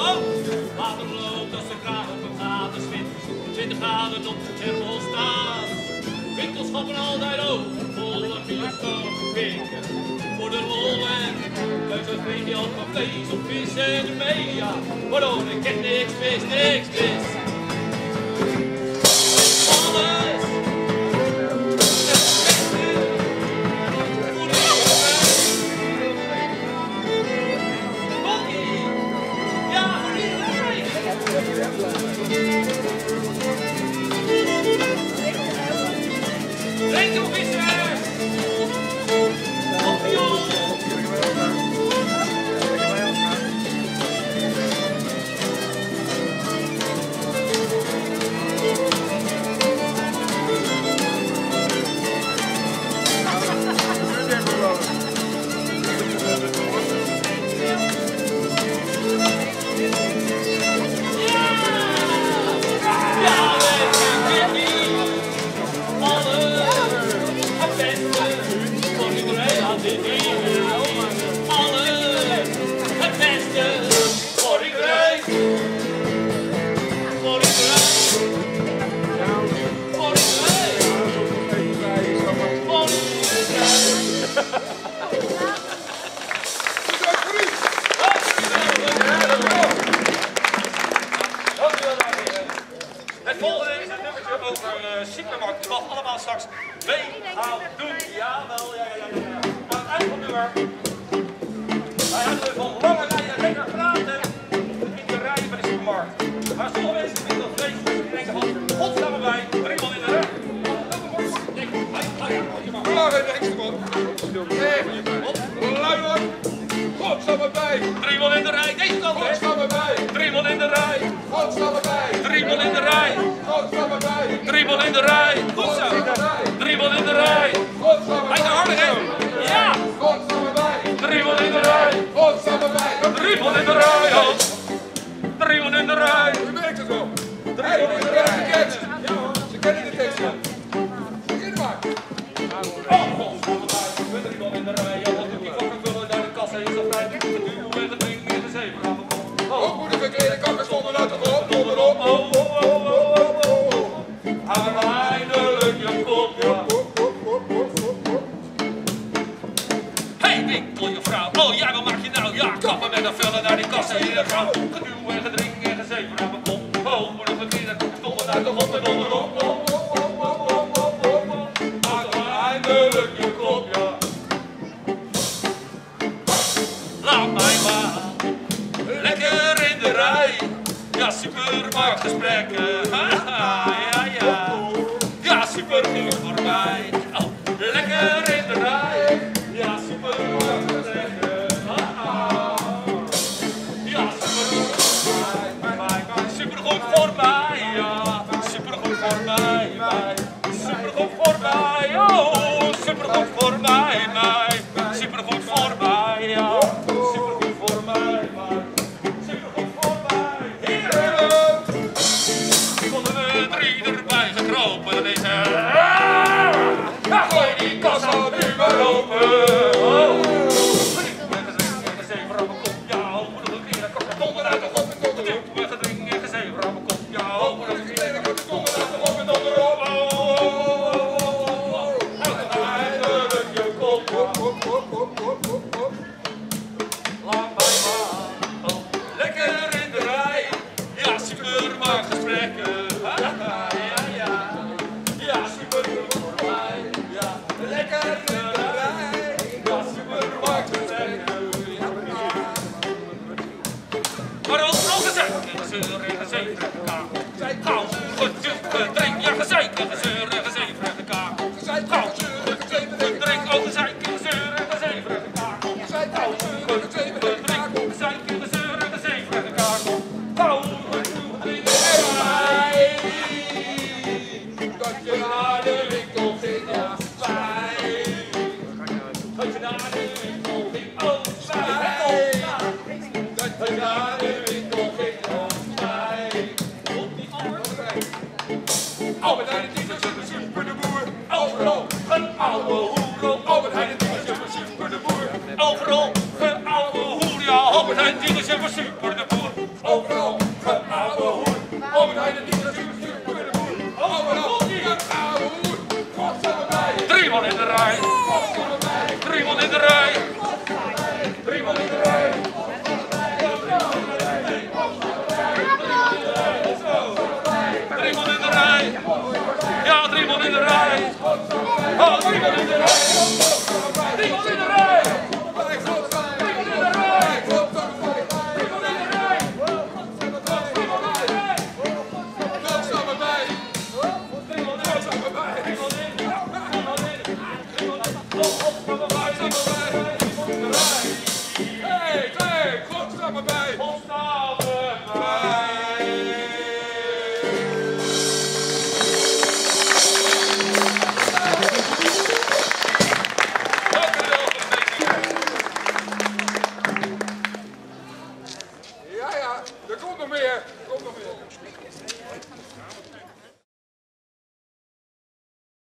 Water loopt als de kraan op een graden zwint. 20 graden op de thermostaat. Winkelschappen altijd open, volle bioscoop winken. Voor de lol en keuzes kreeg je al van vlees of vis en de media. Waarom? Ik ken niks mis, niks mis. Alles. Het volgende is een nummertje over supermarkten. Wat allemaal straks mee gaan doen. Jawel, ja. Aan het eind van het nummer. Wij hebben van lange rijen lekker praten in de rij bij de supermarkt. Maar sommige mensen vinden dat vlees. Die denken van, God staan we bij. 3 man in de rij. Klaar in de extra man. Luider. God staan we bij. 3 man in de rij. Deze kant God hè. staan we bij. 3 man in de rij. God staan we bij. 3 man in de rij. God staan we bij. 3 man in de rij. Goed zo. 3 man in de rij. God staan we Hij is bij. harder hè. Ja. God staan we bij. 3 man in de rij. God staan we bij. 3 man in de rij. 3 man in de rij. U merkt het wel. Hey, is er wel gekend? Ja hoor. Ze kennen de tekst wel. Begin maar. Oh, God, met 3 man in de rij. Ja, wat doet die kokken vullen naar de kassa? Is dat vrij? De duwen met de drinken in de zeven. Hoogmoedige klerenkakkers stonden uit de grond. Onderop. Hou eindelijk je kop, ja. Hey winkeljuffrouw, oh jij, wat maak je nou? Ja, kappen met een vullen naar die kassa in de gang. Geduw en gedrink en gezeven aan mijn kop. Hoogmoedige klerenkakkers stonden uit de grond en onderop. Hou eindelijk je kop, ja. Laat mij maar lekker in de rij. Ja, supermarktgesprekken. Ja, supergoed voor mij. Oh, lekker in de rij. Ja, supermarktgesprekken. Ja, supergoed voor mij. Ja, supergoed voor mij. Supergoed voor mij. Oh, supergoed voor mij. Supergoed voor mij. Ja, supergoed voor mij. Supergoed voor mij. Heerlijk. Konden we 3 erbij gekropen. Dan is gooi die kassa nu maar open. Oh. Gezeven aan mijn kop. Ja, hoogmoedige klerenkakkers stonden uit de grond en onderop. Gedring en gezeven aan mijn kop. Ja, hoogmoedige klerenkakkers stonden uit de grond en onderop. Eindelijk je kop. Laat mij maar. Oh, lekker in de rij. Ja, supermarktgesprekken. Ja, supergoed voor mij. Ja, lekker in de rij. Ja, supermarktgesprekken. Maar ook nog gezegd. Gezeur en gezeven en gekakeld. Gauw, gedrink, ja, gezeik en gezeur en gezeven en gekakeld. Gauw, gedrink, oh, gezeik en gezeur en gezeven en gekakeld. Gauw, gedrink, gezeik en gezeur en gezeven en gekakeld. Gauw, gedrink, Dat je naar de winkel ging, ja, fijn. dat je naar de winkel ging, oh, fijn. Dat je naar de winkel ging, ja, fijn. Op die andere. Oh, met een Ja, 3 man in de rij. Oh, 3 man in de rij. 3 man in de rij. 3 man in de rij. 3 man in de rij. 3 man in de rij. Dat staat bij mij. 3 man in. Dat staat bij mij. 3 man in. 3 man in. 3 man in. Hey, hey, God staat bij mij. God staat bij mij. Ja, ja, er komt nog meer. Er komt nog meer.